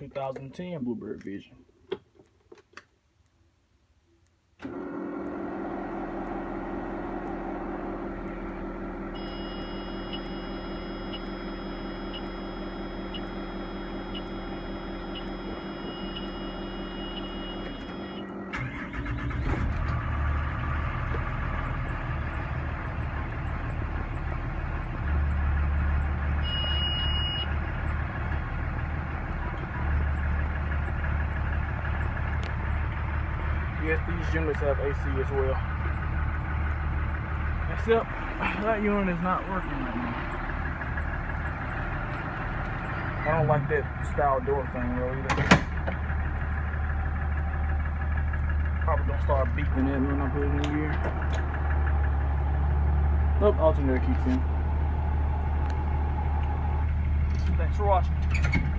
2010 Bluebird Vision. Yes, these units have AC as well. Except that unit is not working right now. I don't like that style door thing though either. Probably gonna start beeping at me when I put it in gear. Nope, alternator kicks in. Thanks for watching.